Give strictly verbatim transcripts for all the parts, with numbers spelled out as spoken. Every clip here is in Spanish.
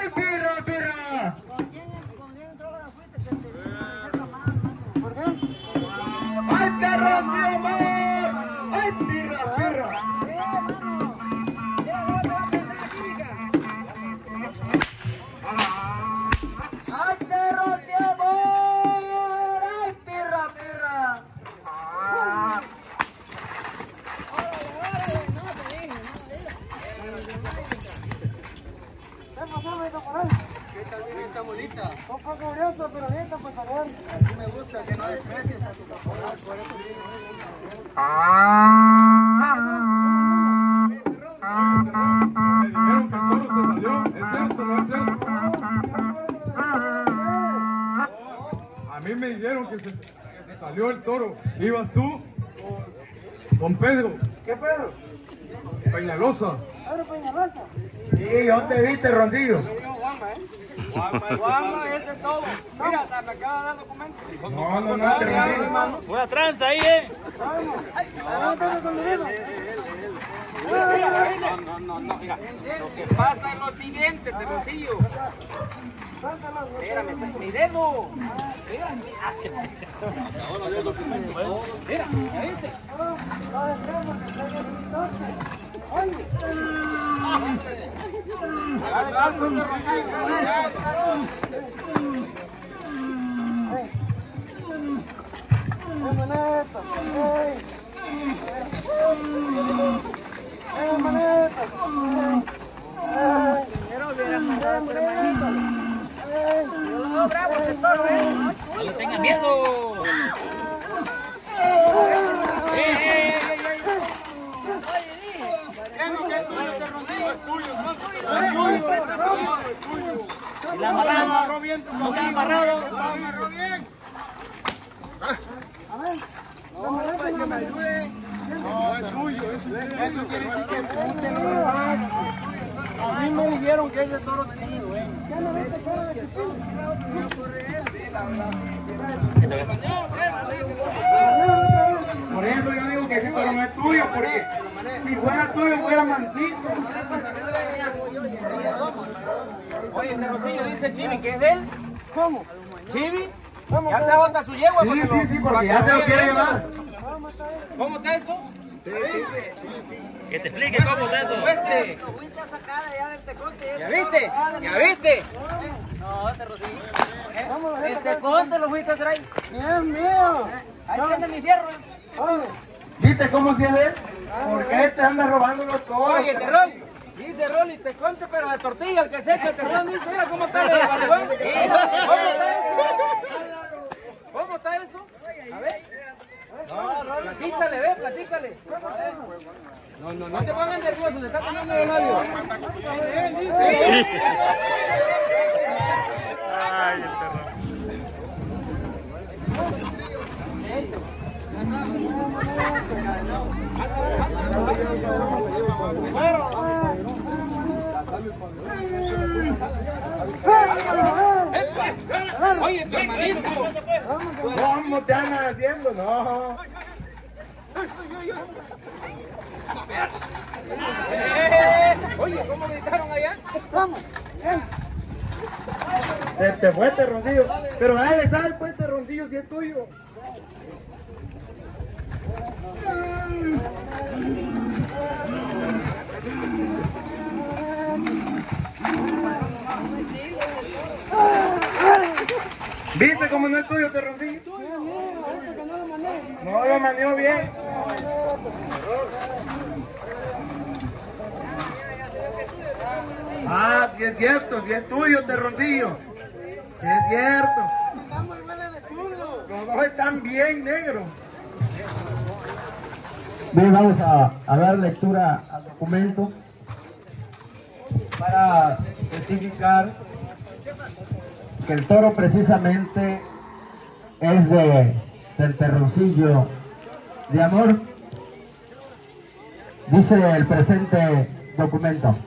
¡Ay, pirra, pirra! ¡Ay, perro, mi amor! ¡Ay, pirra, pirra! ¡Ay, perro, mi amor! ¡Ay, pirra, pirra! Está bonita. Un poco curioso, pero bonita, por favor. Así me gusta, que no desprecies a tu caporal, por eso digo. A mí me dijeron que se, que se salió el toro. ¿Ibas tú? Don Pedro. ¿Qué Pedro? Peñalosa. Pedro Peñalosa. Sí, ¿dónde viste, Rondillo? Guama, este es todo. Mira, hasta me acaba de dar documentos. No, no, no, te Rondillo. Una tranza ahí, eh. Mira, mira, no, no, no, mira. Lo que pasa es lo siguiente, Terroncillo. Espérame, mi dedo. Mira, mira, ¿ya viste? No le tengan miedo. Y la amarrada, no está amarrado. No, para que me ayuden. No, es tuyo, es tuyo. Eso quiere decir que punte no. A mí me dijeron que ese toro tenía dueño. ¿Ya no ves el toro de Chiquín? No corre él. Sí, la verdad. Por eso yo digo que ese toro no es tuyo, porque si fuera tuyo fuera mansito. Oye, Terroncillo, dice Chivi que es de él. ¿Cómo? ¿Chivi? Ya te bota su yegua. Sí, sí, sí, porque ya se lo quiere llevar. ¿Cómo está eso? Sí, sí. Que te explique cómo está eso. Vete. ¿Ya viste? ¿Ya viste? No, Terroncillo. Este conte lo fuiste a traer. Dios mío. Ahí tiene mi fierro. ¿Viste cómo se ve? Porque este anda robando los toros. Oye, Terrón. Dice Rolly, te conte, pero la tortilla, el que se echa el Terrón, dice, mira cómo está el barrigón. ¿Cómo está eso? ¿Cómo está eso? A ver. Platícale, ve, platícale. No, no, no te pongan nervioso, se está poniendo de labio. Ay, el terror. Oye, permanezco. ¿Cómo te andan haciendo? No. Oye, ¿cómo gritaron allá? Vamos. Se te fue este Roncillo. Pero dale, sal pues este Roncillo si es tuyo. ¿Viste cómo no es tuyo este Roncillo? No lo maneó bien. Ah, sí es cierto, sí es tuyo este Roncillo. Sí es cierto. Los dos están bien negros. Bien, vamos a, a dar lectura al documento para especificar que el toro precisamente es de del Terroncillo de Amor, dice el presente documento.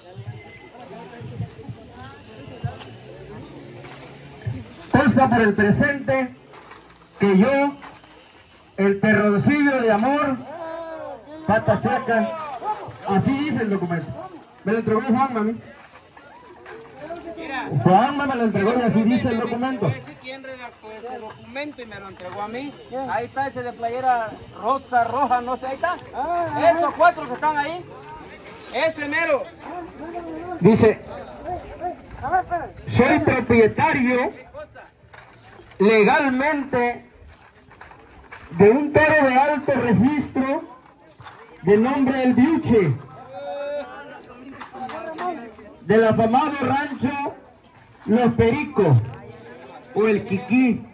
Consta por el presente que yo, el Terroncillo de Amor, pata flaca, así dice el documento. Me lo entregó Juan, mami. Juanma me lo entregó y así dice el documento. Ese quién redactó ese documento y me lo entregó a mí. Ahí está ese de playera rosa, roja, no sé, ahí está. Esos cuatro que están ahí. Ese mero. Dice, A ver, espera. soy propietario legalmente de un toro de alto registro de nombre El Biuche, del afamado rancho Los Pericos o El Quiquí,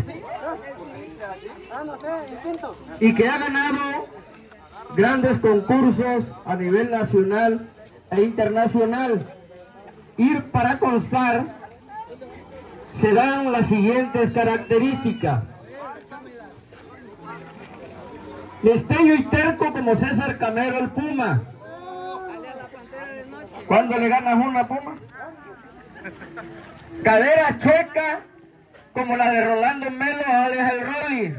Ah, no sé, instinto. y que ha ganado grandes concursos a nivel nacional e internacional. Y para constar se dan las siguientes características: destello y terco como César Camero el Puma. ¿Cuándo le ganas una Puma? Cadera chueca como la de Rolando Melo alias el Rolly.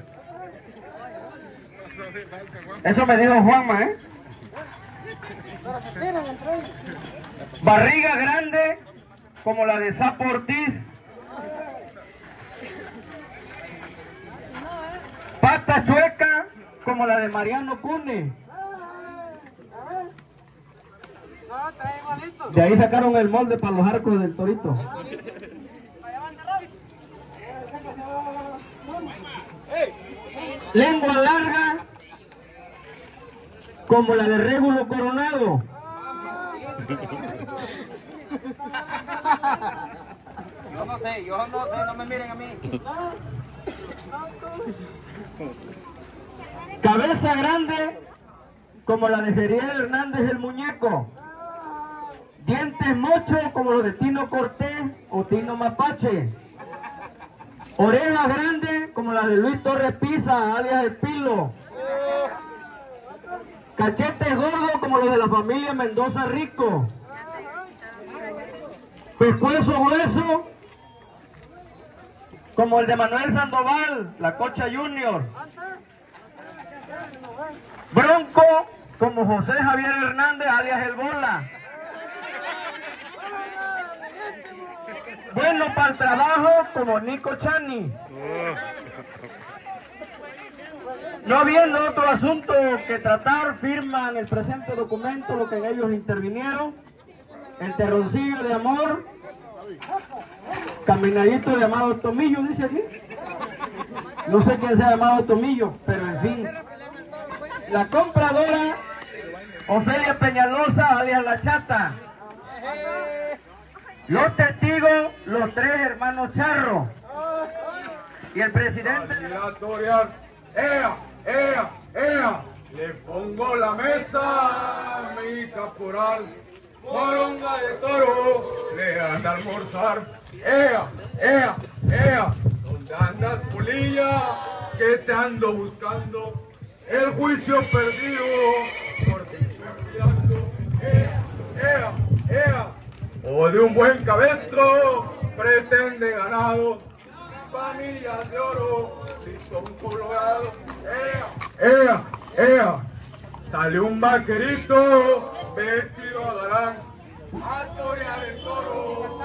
Eso me dijo Juanma, ¿eh? Pero se tiran entre ellos. Barriga grande como la de Sapo Ortiz. Pata chueca como la de Mariano Cune. No, está igualito. De ahí sacaron el molde para los arcos del torito. Lengua larga como la de Régulo Coronado. Yo no sé, yo no sé, no me miren a mí. Cabeza grande como la de Geriel Hernández el Muñeco. Dientes mochos como los de Tino Cortés o Tino Mapache. Orejas grandes como la de Luis Torres Pisa, alias El Pilo. Cachetes gordos como los de la familia Mendoza Rico. Pescuezo grueso como el de Manuel Sandoval, la Cocha Junior. Bronco como José Javier Hernández, alias El Bola. Bueno para el trabajo como Nico Chani. No habiendo otro asunto que tratar, firman el presente documento lo que en ellos intervinieron. El terroncillo de amor, caminadito llamado Tomillo, dice aquí. No sé quién se ha llamado Tomillo, pero en fin. La compradora, Ofelia Peñalosa, alias La Chata. Los testigos, los tres hermanos Charro. Y el presidente... Actividad torear. ¡Ea! ¡Ea! ¡Ea! Le pongo la mesa, mi caporal. Moronga de toro, le anda a almorzar. ¡Ea! ¡Ea! ¡Ea! ¿Dónde andas, Polilla? Que te ando buscando. El juicio perdido por ti estoy ¡Ea! ¡Ea! ¡Ea! O de un buen cabestro pretende ganado. Panillas de oro, listón colorado. ¡Ea! ¡Ea! ¡Ea! Sale un vaquerito vestido a galán a torear el toro.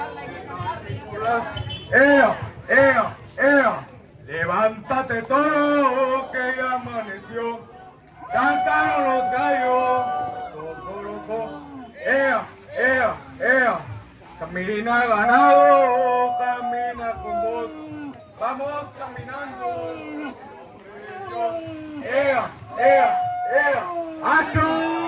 ¡Ea! ¡Ea! ¡Ea! Levántate toro que ya amaneció. Cantaron los gallos. Cocorocó. ¡Ea! ¡Ea! ¡Ea! Camina ganado, camina con vos. Vamos caminando. ¡Ea! ¡Ea! ¡Ea! ¡Acho!